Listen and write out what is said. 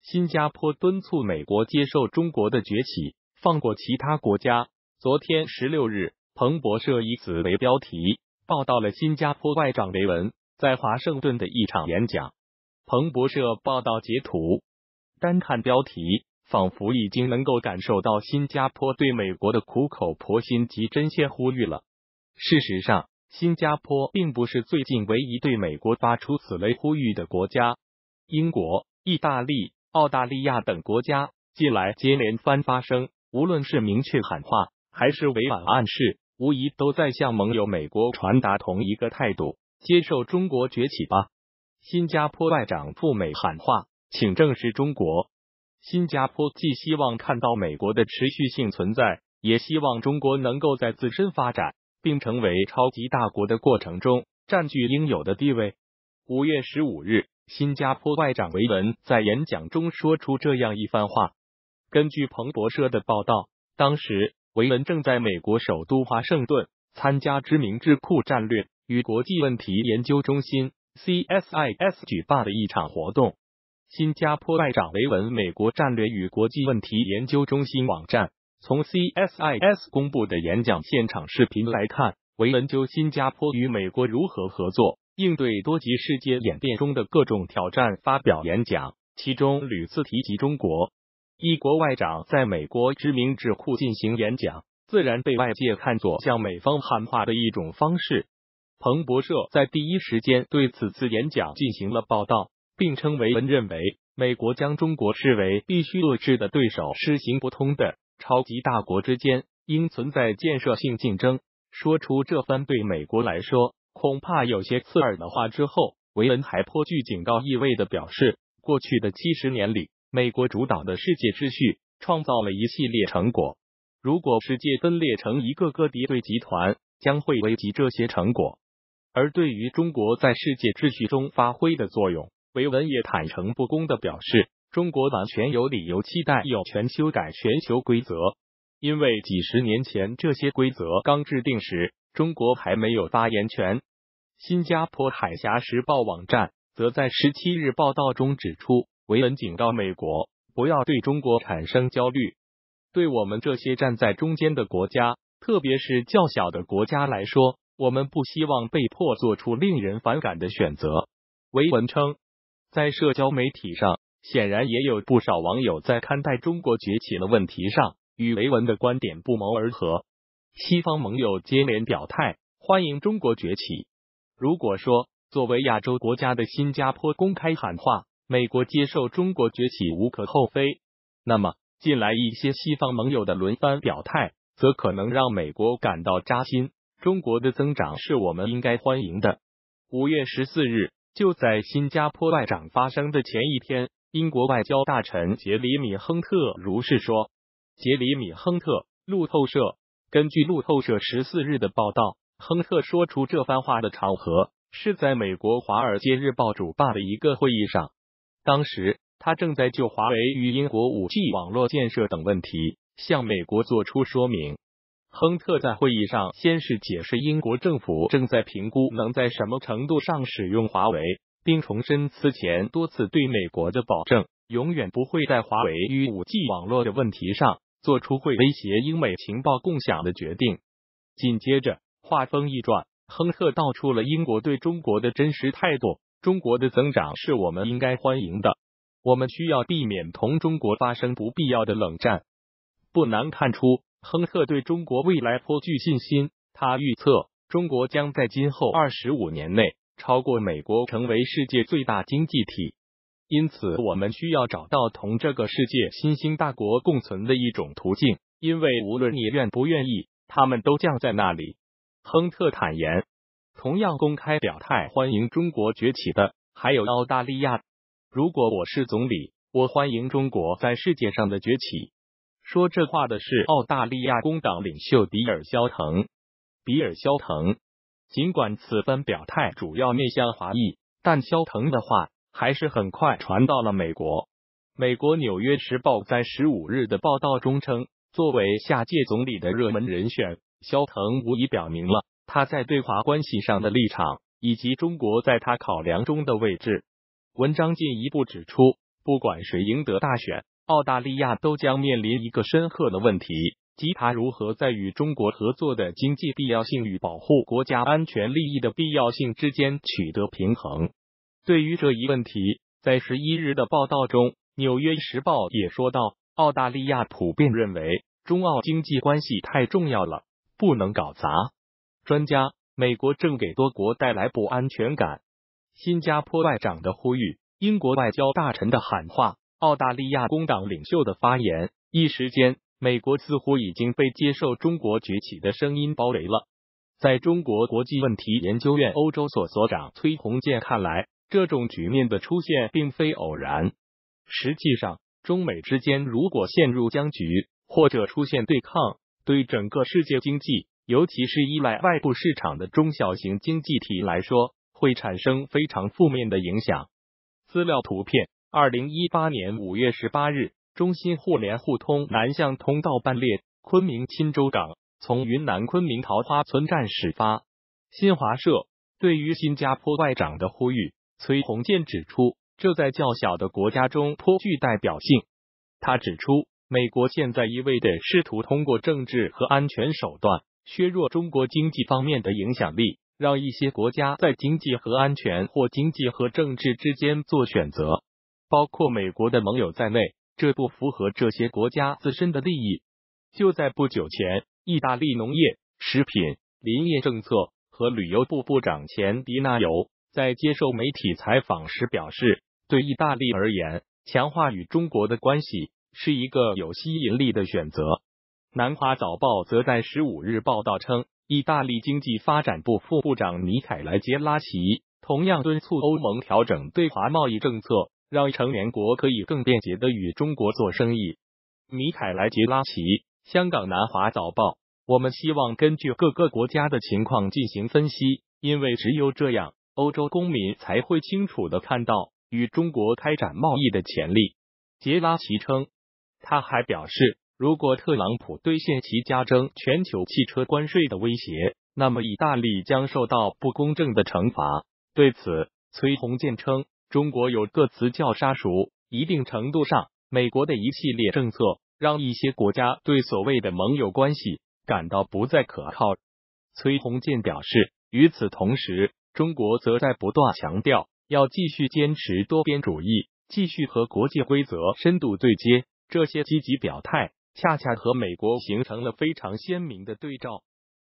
新加坡敦促美国接受中国的崛起，放过其他国家。昨天16日，彭博社以此为标题报道了新加坡外长维文在华盛顿的一场演讲。彭博社报道截图，单看标题，仿佛已经能够感受到新加坡对美国的苦口婆心及真切呼吁了。事实上，新加坡并不是最近唯一对美国发出此类呼吁的国家。英国、意大利、澳大利亚等国家近来接连番发声，无论是明确喊话，还是委婉暗示，无疑都在向盟友美国传达同一个态度：接受中国崛起吧。新加坡外长赴美喊话，请正视中国。新加坡既希望看到美国的持续性存在，也希望中国能够在自身发展并成为超级大国的过程中占据应有的地位。5月15日，新加坡外长维文在演讲中说出这样一番话。根据彭博社的报道，当时维文正在美国首都华盛顿参加知名智库战略与国际问题研究中心 CSIS 举办的一场活动。新加坡外长维文美国战略与国际问题研究中心网站从 CSIS 公布的演讲现场视频来看，维文就新加坡与美国如何合作，应对多极世界演变中的各种挑战发表演讲，其中屡次提及中国。一国外长在美国知名智库进行演讲，自然被外界看作向美方喊话的一种方式。彭博社在第一时间对此次演讲进行了报道，并称维文认为美国将中国视为必须遏制的对手，实行不通的超级大国之间应存在建设性竞争。说出这番对美国来说恐怕有些刺耳的话之后，维文还颇具警告意味的表示，过去的70年里，美国主导的世界秩序创造了一系列成果，如果世界分裂成一个个敌对集团，将会危及这些成果。而对于中国在世界秩序中发挥的作用，维文也坦诚不公的表示，中国完全有理由期待有权修改全球规则，因为几十年前这些规则刚制定时，中国还没有发言权。新加坡海峡时报网站则在17日报道中指出，维文警告美国不要对中国产生焦虑。对我们这些站在中间的国家，特别是较小的国家来说，我们不希望被迫做出令人反感的选择。维文称，在社交媒体上，显然也有不少网友在看待中国崛起的问题上与维文的观点不谋而合。西方盟友接连表态欢迎中国崛起。如果说作为亚洲国家的新加坡公开喊话，美国接受中国崛起无可厚非，那么近来一些西方盟友的轮番表态，则可能让美国感到扎心。中国的增长是我们应该欢迎的。5月14日，就在新加坡外长发声的前一天，英国外交大臣杰里米·亨特如是说。杰里米·亨特，路透社。根据路透社14日的报道，亨特说出这番话的场合是在美国《华尔街日报》主办的一个会议上。当时他正在就华为与英国 5G 网络建设等问题向美国做出说明。亨特在会议上先是解释英国政府正在评估能在什么程度上使用华为，并重申此前多次对美国的保证，永远不会在华为与 5G 网络的问题上做出会威胁英美情报共享的决定。紧接着话锋一转，亨特道出了英国对中国的真实态度：中国的增长是我们应该欢迎的，我们需要避免同中国发生不必要的冷战。不难看出，亨特对中国未来颇具信心，他预测中国将在今后25年内超过美国，成为世界最大经济体。因此我们需要找到同这个世界新兴大国共存的一种途径，因为无论你愿不愿意，他们都将在那里。亨特坦言，同样公开表态欢迎中国崛起的还有澳大利亚。如果我是总理，我欢迎中国在世界上的崛起。说这话的是澳大利亚工党领袖比尔·肖腾。尽管此番表态主要面向华裔，但肖腾的话还是很快传到了美国。美国《纽约时报》在15日的报道中称，作为下届总理的热门人选，肖腾无疑表明了他在对华关系上的立场，以及中国在他考量中的位置。文章进一步指出， 不管谁赢得大选，澳大利亚都将面临一个深刻的问题，即它如何在与中国合作的经济必要性与保护国家安全利益的必要性之间取得平衡。对于这一问题，在11日的报道中，《纽约时报》也说到，澳大利亚普遍认为中澳经济关系太重要了，不能搞砸。专家，美国正给多国带来不安全感。新加坡外长的呼吁，英国外交大臣的喊话，澳大利亚工党领袖的发言，一时间，美国似乎已经被接受中国崛起的声音包围了。在中国国际问题研究院欧洲所所长崔洪建看来，这种局面的出现并非偶然。实际上，中美之间如果陷入僵局，或者出现对抗，对整个世界经济，尤其是依赖外部市场的中小型经济体来说，会产生非常负面的影响。资料图片2018年5月18日，中新互联互通南向通道办列，昆明钦州港从云南昆明桃花村站始发。新华社对于新加坡外长的呼吁，崔洪建指出，这在较小的国家中颇具代表性。他指出，美国现在一味地试图通过政治和安全手段削弱中国经济方面的影响力，让一些国家在经济和安全或经济和政治之间做选择，包括美国的盟友在内，这不符合这些国家自身的利益。就在不久前，意大利农业、食品、林业政策和旅游部部长钱迪纳尤在接受媒体采访时表示，对意大利而言，强化与中国的关系是一个有吸引力的选择。南华早报则在15日报道称，意大利经济发展部副部长米凯莱杰拉奇同样敦促欧盟调整对华贸易政策，让成员国可以更便捷地与中国做生意。米凯莱杰拉奇，香港南华早报，我们希望根据各个国家的情况进行分析，因为只有这样，欧洲公民才会清楚地看到与中国开展贸易的潜力。杰拉奇称，他还表示，如果特朗普兑现其加征全球汽车关税的威胁，那么意大利将受到不公正的惩罚。对此，崔洪建称，中国有个词叫杀熟，一定程度上，美国的一系列政策让一些国家对所谓的盟友关系感到不再可靠。崔洪建表示，与此同时，中国则在不断强调要继续坚持多边主义，继续和国际规则深度对接。这些积极表态恰恰和美国形成了非常鲜明的对照。